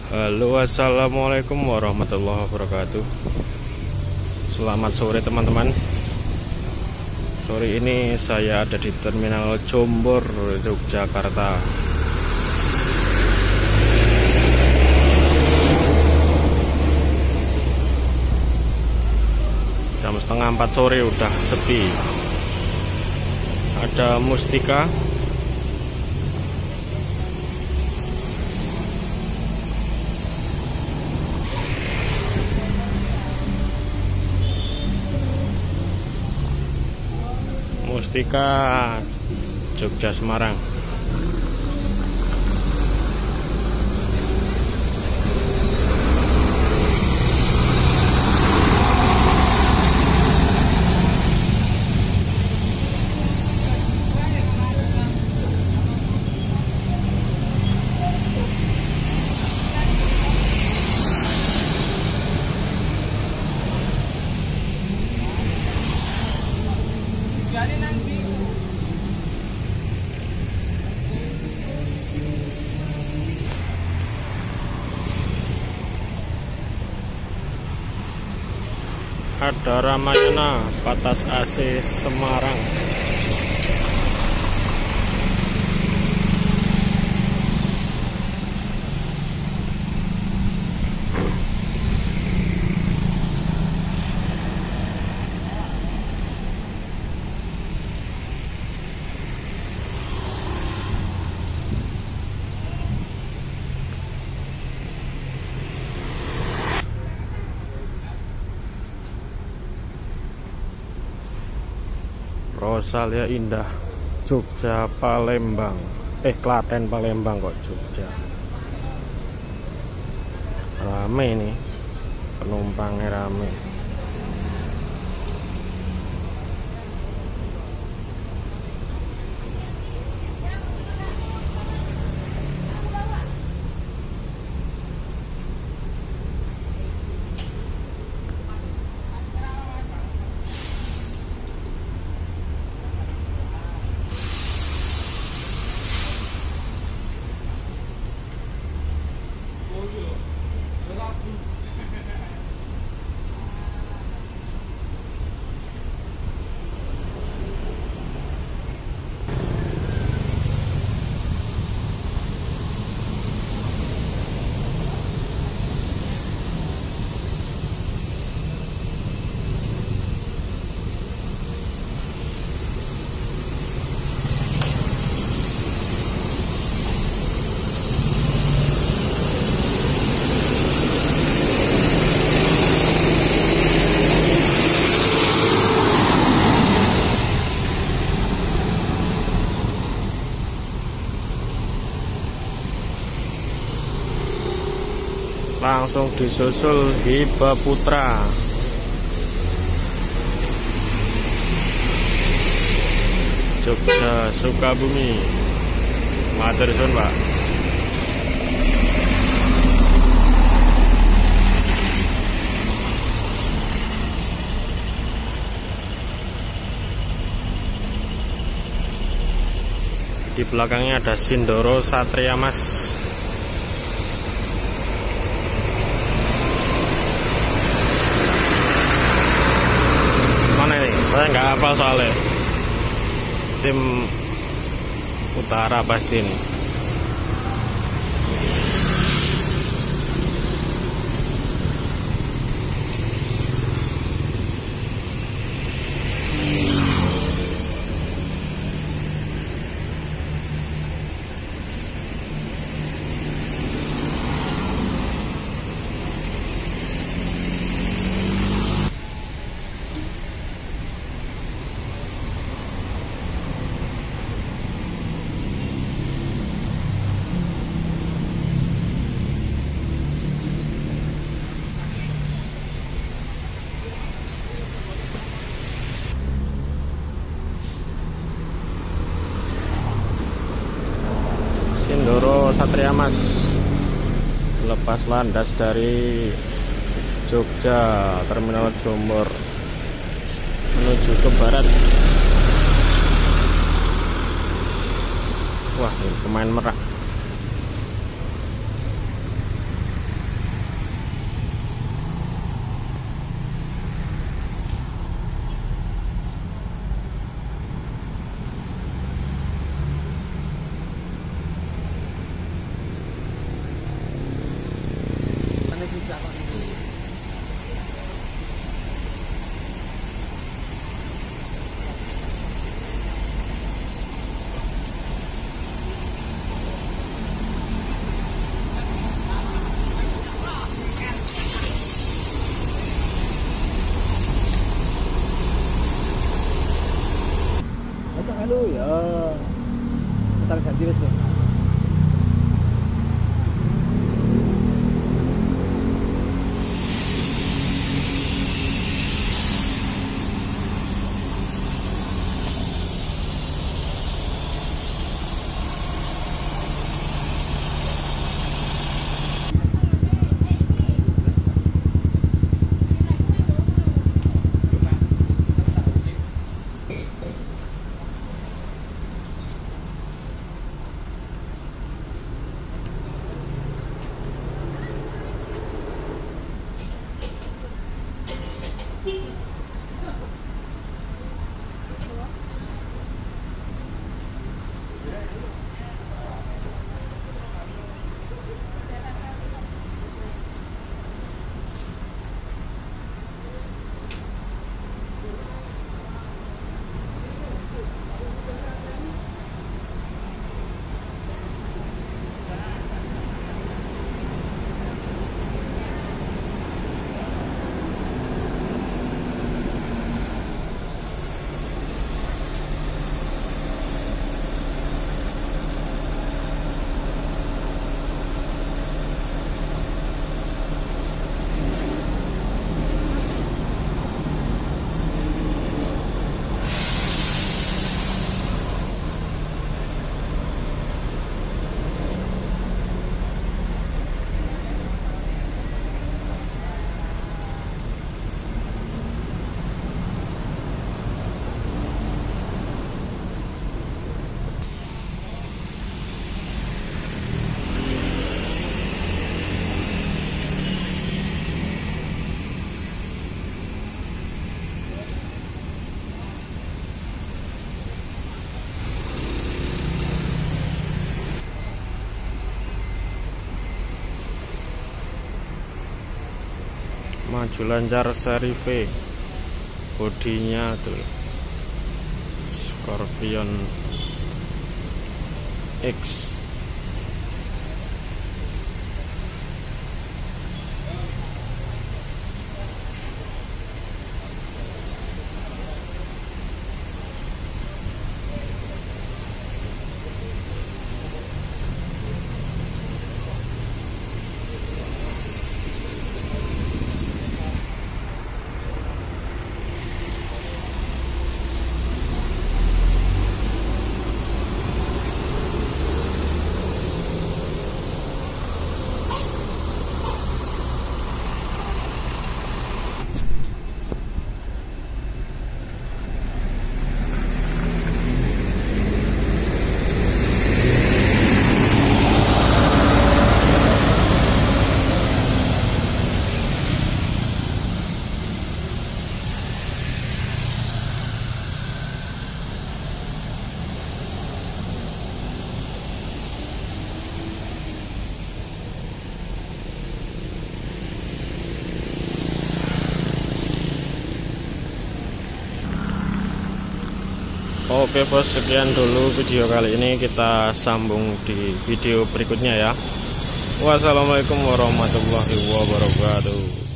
Halo, assalamualaikum warahmatullahi wabarakatuh. Selamat sore teman-teman. Sore ini saya ada di Terminal Jombor, Yogyakarta. Jam setengah 4 sore udah sepi. Ada Mustika, Jogja Semarang. Ada Ramayana, Patas AC Semarang. Rosalia Indah, Jogja Palembang. Klaten Palembang kok Jogja. Rame nih, penumpangnya rame. Langsung disusul Hiba Putra. Jogja Sukabumi. Matur suwun, Pak. Di belakangnya ada Sindoro Satria Mas. Saya nggak hafal soalnya. Tim utara pasti nih. Sindoro Satria Mas lepas landas dari Jogja Terminal Jombor menuju ke barat. Wah, ini pemain Merak. maju lancar seri V, bodinya tuh Scorpion X. Oke bos, sekian dulu video kali ini, kita sambung di video berikutnya ya. Wassalamualaikum warahmatullahi wabarakatuh.